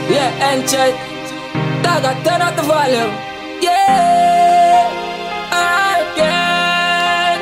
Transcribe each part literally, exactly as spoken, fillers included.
Yeah, and check. Dog, I turn up the volume. Yeah, I can.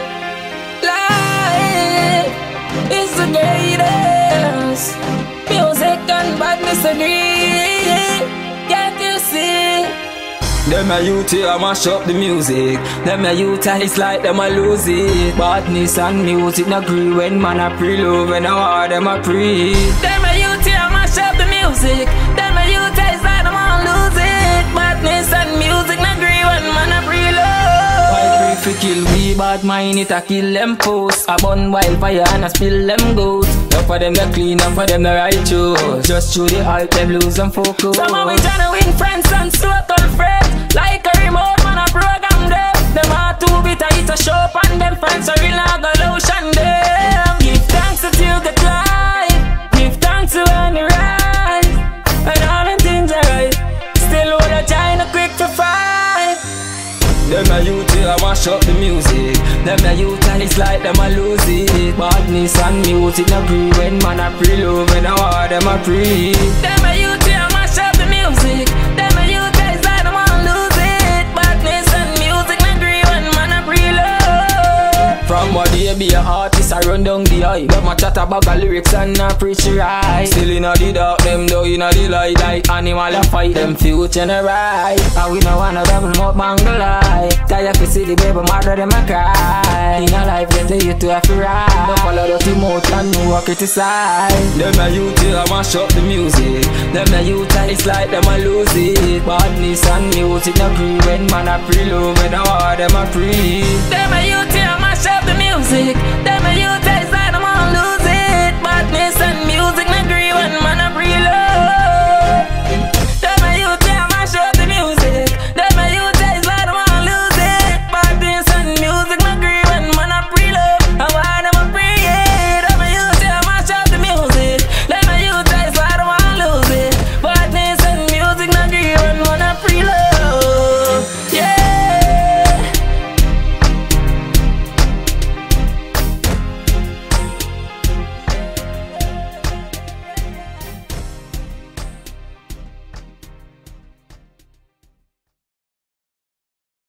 Life is the greatest. Music and badness agree. Can't you see? Them a youth here mash up the music. Them a youth it's like them a lose it. Badness and music no agree when man a pre-love when a war them a pre. Them a youth here mash up the music. Them a youth it's like them a lose it. Badness and music no agree when man a pre-love. Why free fi kill we bad mind it a kill them post. A burn wildfire and a spill them goat. Enough of them they clean, enough of them they righteous. Just through the hype them lose them focus. Some of we tryna win friends and total friends. Like a remote man a program them. Them are too bitter it's a show and them friends are real not go lotion them. Give thanks that you get life. Give thanks to when you rise. And all them things are right. Still all the China quick to fight. Them a youth here mash up the music. Them a youth and it's like them a lose it. Badness and music no agree when man a pre-love when a war them a pre. Them a youth here mash up the music. Them a youth it's like them a lose it. Badness and music no agree when man a pre-love. From what they be a artist I run down the eye. But my chat about the lyrics and I preach the right. Still inna the dark them though inna the light. Like animal a fight them future and right. And we no wanna double up bang the light. Tired to see the baby mother them a cry. In a life get the youth to have to ride. Don't follow the mouth and no criticize. Them a youth here mash up the music. Them a youth it's like them a lose it. Badness and music no agree when man a pre-love when a war them a pre. Them a youth here mash up the music. Them a youth it's like them a lose it.